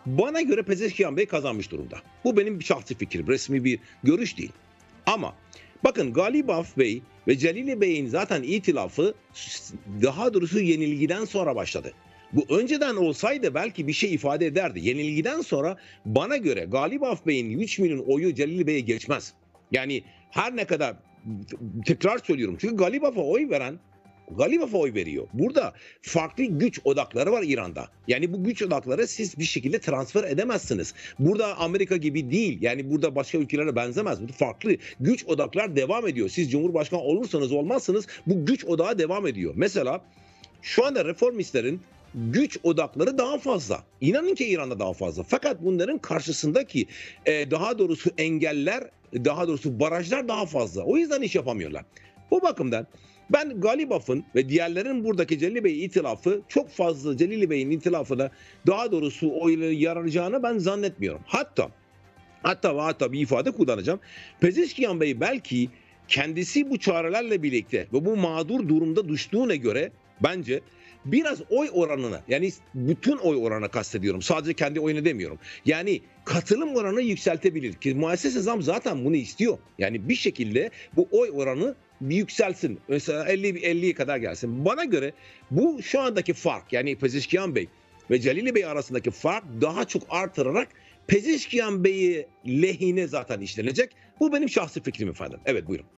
Bana göre Pezeşkiyan Bey kazanmış durumda. Bu benim bir şahsi fikrim, resmi bir görüş değil. Ama bakın Galibaf Bey ve Celili Bey'in zaten itilafı daha doğrusu yenilgiden sonra başladı. Bu önceden olsaydı belki bir şey ifade ederdi. Yenilgiden sonra bana göre Galibaf Bey'in 3 milyon oyu Celili Bey'e geçmez. Yani her ne kadar tekrar söylüyorum. Çünkü Galibaf'a oy veriyor. Burada farklı güç odakları var İran'da. Yani bu güç odakları siz bir şekilde transfer edemezsiniz. Burada Amerika gibi değil. Yani burada başka ülkelere benzemez. Burada farklı güç odaklar devam ediyor. Siz Cumhurbaşkanı olursanız olmazsanız bu güç odağı devam ediyor. Mesela şu anda reformistlerin güç odakları daha fazla. İnanın ki İran'da daha fazla. Fakat bunların karşısındaki daha doğrusu engeller, daha doğrusu barajlar daha fazla. O yüzden iş yapamıyorlar. Bu bakımdan ben Galibaf'ın ve diğerlerin buradaki Celili Bey itilafı çok fazla Celili Bey'in itilafına daha doğrusu oyları yarayacağını ben zannetmiyorum. Hatta bir ifade kullanacağım. Pezeşkiyan Bey belki kendisi bu çarelerle birlikte ve bu mağdur durumda düştüğüne göre bence biraz oy oranını yani bütün oy oranı kastediyorum. Sadece kendi oyunu demiyorum. Yani katılım oranı yükseltebilir ki muhalefet zam zaten bunu istiyor. Yani bir şekilde bu oy oranı bir yükselsin. Mesela 50'ye kadar gelsin. Bana göre bu şu andaki fark yani Pezeşkiyan Bey ve Celili Bey arasındaki fark daha çok artırarak Pezeşkiyan Bey'i lehine zaten işlenecek. Bu benim şahsi fikrim efendim. Evet buyurun.